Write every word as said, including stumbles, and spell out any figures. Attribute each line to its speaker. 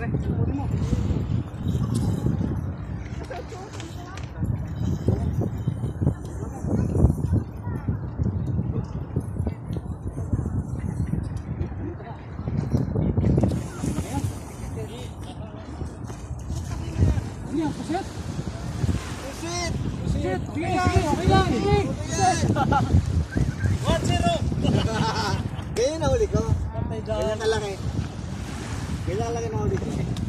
Speaker 1: Pre, kunin mo. Ano yan? Pusit?
Speaker 2: Pusit!
Speaker 1: Pusit! Sige, sige, okay lang, sige!
Speaker 2: one zero! Ganyan na huli ko. Ganyan kalaki. Ganyan kalaki na huli ko.